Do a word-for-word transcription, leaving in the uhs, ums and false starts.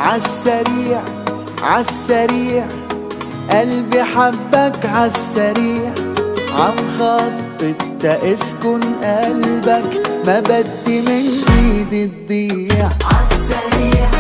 عالسريع عالسريع، قلبي حبك عالسريع، عم خطط اسكن قلبك، ما بدي من ايدي تضيع. عالسريع